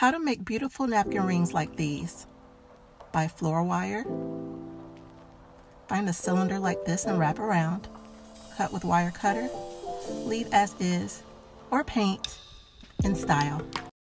How to make beautiful napkin rings like these. Buy floor wire. Find a cylinder like this and wrap around. Cut with wire cutter. Leave as is or paint in style.